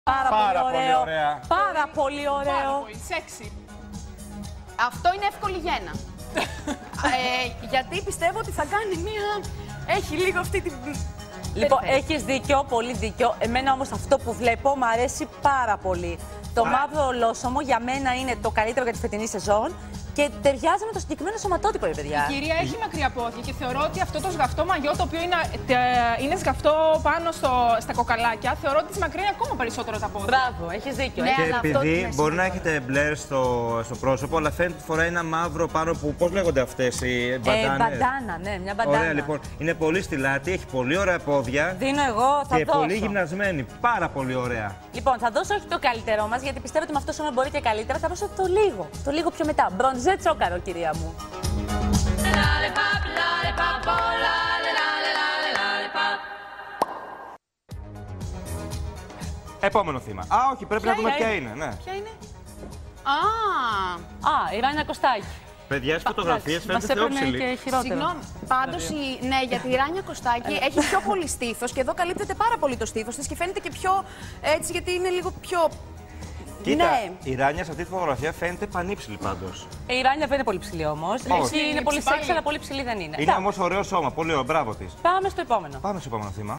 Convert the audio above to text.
Πάρα πολύ ωραίο. Πάρα πολύ ωραίο. Σεξι. Αυτό είναι εύκολη γέννα. Γιατί πιστεύω ότι θα κάνει μία... Έχει λίγο αυτή την... Λοιπόν, έχεις δίκιο, πολύ δίκιο. Εμένα όμως αυτό που βλέπω μου αρέσει πάρα πολύ. Το μαύρο ολόσωμο για μένα είναι το καλύτερο για τη φετινή σεζόν και ταιριάζει με το συγκεκριμένο σωματότυπο, ρε παιδιά. Η κυρία έχει μακριά πόδια και θεωρώ ότι αυτό το σγαυτό μαγιό, το οποίο είναι σγαυτό πάνω στα κοκαλάκια, θεωρώ ότι της μακρύνει ακόμα περισσότερο τα πόδια. Μπράβο, έχεις δίκιο. Ναι, και επειδή μπορεί να έχετε μπλερ στο πρόσωπο, αλλά φαίνεται ότι φοράει ένα μαύρο πάνω που. Πώς λέγονται αυτές οι μπαντάνες? Μπαντάνα, ναι, μια μπαντάνα. Ωραία, λοιπόν. Είναι πολύ στυλάτη, έχει πολύ ωραία πόδια. Δίνω εγώ, θα και δώσω. πολύ γυμνασμένη. Πάρα πολύ ωραία. Λοιπόν, θα δώσω όχι το καλύτερό μας, γιατί πιστεύω ότι με αυτό σώμα μπορεί και καλύτερα. Θα δώσω το λίγο. Το λίγο πιο μετά. Μπροντζέ τσόκαρο, κυρία μου. Επόμενο θύμα. Α, όχι, πρέπει να δούμε ποια είναι. Ναι. Ποια είναι? Η Ράνια Κωστάκη. Παιδιά, στις φωτογραφίες φαίνεται θεόψιλη. Και χειρότερο. Συγγνώμη. Πάντως, ναι, γιατί η Ράνια Κωστάκη έχει πιο πολύ στήθος και εδώ καλύπτεται πάρα πολύ το στήθος της και φαίνεται και πιο έτσι, γιατί είναι λίγο πιο. Κοίτα, ναι. η Ράνια σε αυτή τη φωτογραφία φαίνεται πανύψηλη πάντως. Η Ράνια δεν είναι πολύ ψηλή όμως. Είναι πολύ σεξ, αλλά πολύ ψηλή δεν είναι. Είναι όμως ωραίο σώμα, πολύ ωραίο, μπράβο της. Πάμε στο επόμενο. Πάμε στο επόμενο θύμα.